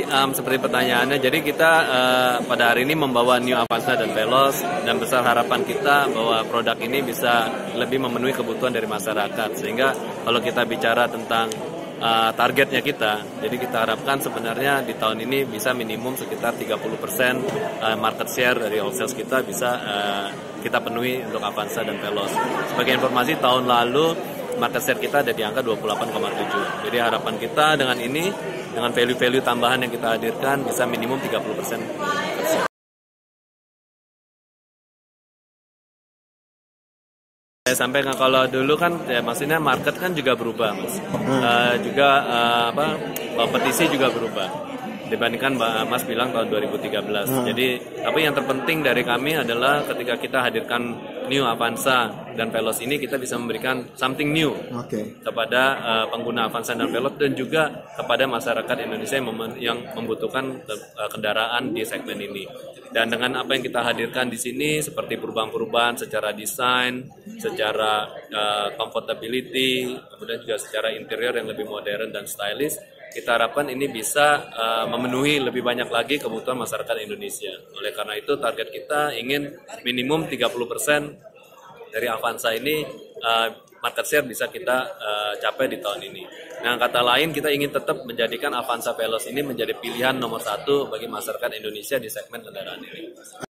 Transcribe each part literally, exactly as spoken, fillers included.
um, seperti pertanyaannya, jadi kita uh, pada hari ini membawa New Avanza dan Veloz, dan besar harapan kita bahwa produk ini bisa lebih memenuhi kebutuhan dari masyarakat. Sehingga kalau kita bicara tentang uh, targetnya kita, jadi kita harapkan sebenarnya di tahun ini bisa minimum sekitar tiga puluh persen uh, market share dari wholesale kita bisa uh, kita penuhi untuk Avanza dan Veloz. Sebagai informasi, tahun lalu market share kita ada di angka dua puluh delapan koma tujuh. Jadi harapan kita dengan ini, dengan value-value tambahan yang kita hadirkan, bisa minimum tiga puluh persen. Saya sampaikan kalau dulu kan, ya maksudnya market kan juga berubah, mas. Hmm. Uh, juga uh, apa kompetisi juga berubah dibandingkan Mas bilang tahun dua ribu tiga belas. Hmm. Jadi, tapi yang terpenting dari kami adalah ketika kita hadirkan New Avanza dan Veloz ini, kita bisa memberikan something new okay. kepada uh, pengguna Avanza dan Veloz, dan juga kepada masyarakat Indonesia yang, mem yang membutuhkan uh, kendaraan di segmen ini. Dan dengan apa yang kita hadirkan di sini, seperti perubahan-perubahan secara desain, secara uh, comfortability, kemudian juga secara interior yang lebih modern dan stylish, kita harapkan ini bisa uh, memenuhi lebih banyak lagi kebutuhan masyarakat Indonesia. Oleh karena itu, target kita ingin minimum tiga puluh persen dari Avanza ini uh, market share bisa kita uh, capai di tahun ini. Nah, kata lain, kita ingin tetap menjadikan Avanza Veloz ini menjadi pilihan nomor satu bagi masyarakat Indonesia di segmen kendaraan ini.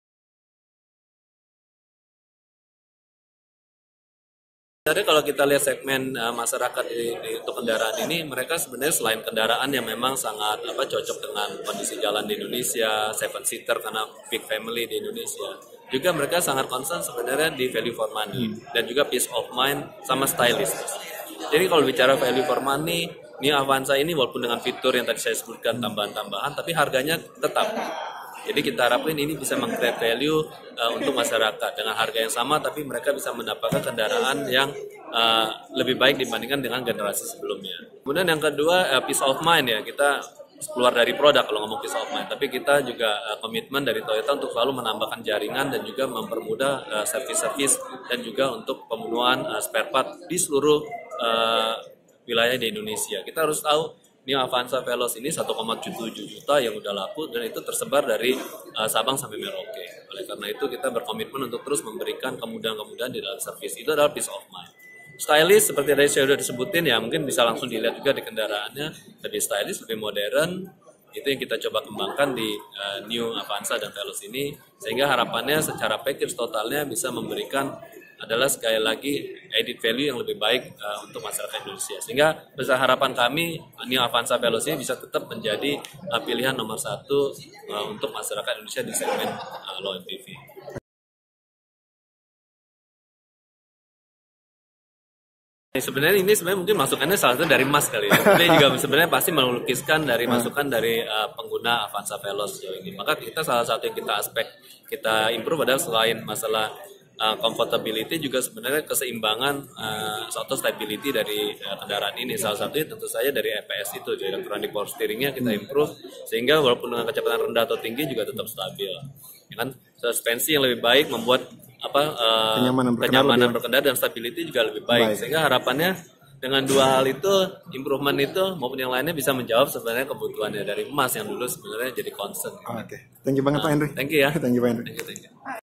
Jadi kalau kita lihat segmen uh, masyarakat di, di, untuk kendaraan ini, mereka sebenarnya selain kendaraan yang memang sangat apa cocok dengan kondisi jalan di Indonesia, seven seater karena big family di Indonesia, juga mereka sangat concern sebenarnya di value for money hmm. dan juga peace of mind sama stylish. Jadi kalau bicara value for money, New Avanza ini walaupun dengan fitur yang tadi saya sebutkan tambahan-tambahan, tapi harganya tetap. Jadi kita harapin ini bisa meng-create value uh, untuk masyarakat dengan harga yang sama, tapi mereka bisa mendapatkan kendaraan yang uh, lebih baik dibandingkan dengan generasi sebelumnya. Kemudian yang kedua, uh, peace of mind ya, kita keluar dari produk kalau ngomong peace of mind, tapi kita juga uh, komitmen dari Toyota untuk selalu menambahkan jaringan dan juga mempermudah uh, service-service dan juga untuk pemenuhan uh, spare part di seluruh uh, wilayah di Indonesia. Kita harus tahu New Avanza Veloz ini satu koma tujuh juta yang udah laku, dan itu tersebar dari uh, Sabang sampai Merauke. Oleh karena itu kita berkomitmen untuk terus memberikan kemudahan-kemudahan di dalam servis. Itu adalah peace of mind. Stylish seperti tadi saya sudah disebutin ya, mungkin bisa langsung dilihat juga di kendaraannya, lebih stylish, lebih modern. Itu yang kita coba kembangkan di uh, New Avanza dan Veloz ini, sehingga harapannya secara package totalnya bisa memberikan adalah sekali lagi added value yang lebih baik uh, untuk masyarakat Indonesia. Sehingga besar harapan kami New Avanza Veloz ini bisa tetap menjadi uh, pilihan nomor satu uh, untuk masyarakat Indonesia di segmen uh, low M P V. Sebenarnya ini sebenarnya mungkin masukannya salah satu dari Mas kali ya. Tapi juga sebenarnya pasti melukiskan dari masukan dari uh, pengguna Avanza Veloz sejauh ini. Maka kita salah satu yang kita aspek kita improve adalah selain masalah Uh, comfortability, juga sebenarnya keseimbangan uh, atau stability dari uh, kendaraan ini. Salah satunya tentu saja dari E P S itu, jadi electronic power steeringnya kita improve sehingga walaupun dengan kecepatan rendah atau tinggi juga tetap stabil. Ya kan, suspensi yang lebih baik membuat apa uh, kenyamanan, kenyamanan berkendara dan stability juga lebih baik. baik. Sehingga harapannya dengan dua hal itu, improvement itu maupun yang lainnya bisa menjawab sebenarnya kebutuhannya dari Mas yang dulu sebenarnya jadi concern. Oke, okay. Thank you banget uh, Pak Henry. Thank you ya. Thank you Pak Henry. Thank you, thank you.